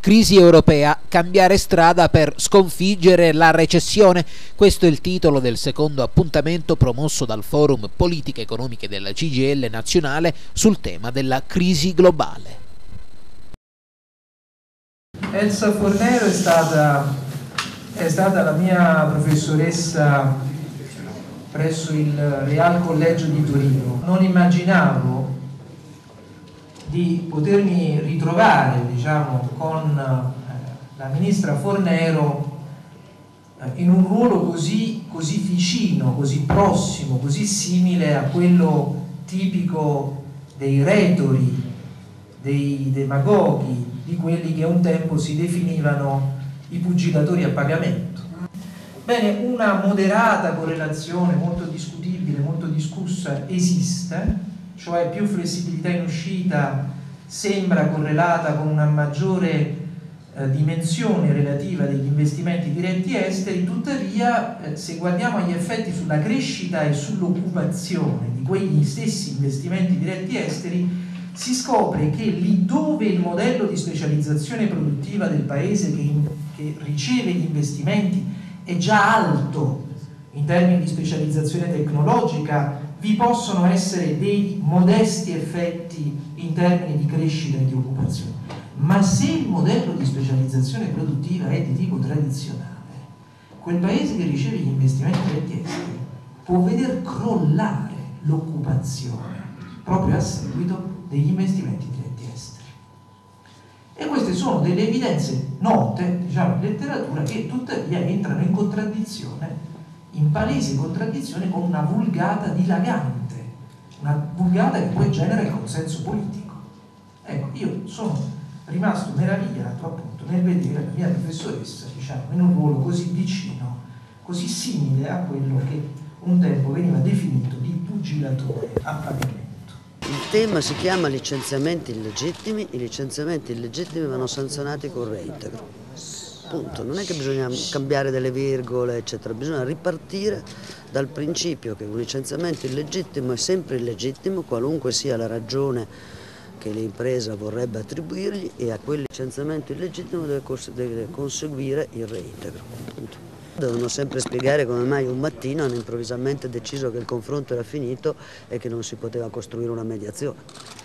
Crisi europea, cambiare strada per sconfiggere la recessione. Questo è il titolo del secondo appuntamento promosso dal Forum Politiche Economiche della CGIL nazionale sul tema della crisi globale. Elsa Fornero è stata la mia professoressa presso il Real Collegio di Torino. Non immaginavo di potermi ritrovare, con la ministra Fornero in un ruolo così vicino, così prossimo, così simile a quello tipico dei retori, dei demagoghi, di quelli che un tempo si definivano i pugilatori a pagamento. Bene, una moderata correlazione molto discutibile, molto discussa esiste, cioè più flessibilità in uscita sembra correlata con una maggiore dimensione relativa degli investimenti diretti esteri. Tuttavia, se guardiamo agli effetti sulla crescita e sull'occupazione di quegli stessi investimenti diretti esteri, si scopre che lì dove il modello di specializzazione produttiva del paese che riceve gli investimenti è già alto in termini di specializzazione tecnologica, vi possono essere dei modesti effetti in termini di crescita e di occupazione. Ma se il modello di specializzazione produttiva è di tipo tradizionale, quel paese che riceve gli investimenti diretti esteri può veder crollare l'occupazione proprio a seguito degli investimenti diretti esteri. E queste sono delle evidenze note, in letteratura, che tuttavia entrano in contraddizione, in palese contraddizione con una vulgata dilagante, una vulgata che poi genera il consenso politico. Ecco, io sono rimasto meravigliato appunto nel vedere la mia professoressa, in un ruolo così vicino, così simile a quello che un tempo veniva definito di pugilatore a pagamento. Il tema si chiama licenziamenti illegittimi. I licenziamenti illegittimi vanno sanzionati con reintegro. Punto. Non è che bisogna cambiare delle virgole, eccetera, bisogna ripartire dal principio che un licenziamento illegittimo è sempre illegittimo, qualunque sia la ragione che l'impresa vorrebbe attribuirgli, e a quel licenziamento illegittimo deve conseguire il reintegro. Punto. Devono sempre spiegare come mai un mattino hanno improvvisamente deciso che il confronto era finito e che non si poteva costruire una mediazione.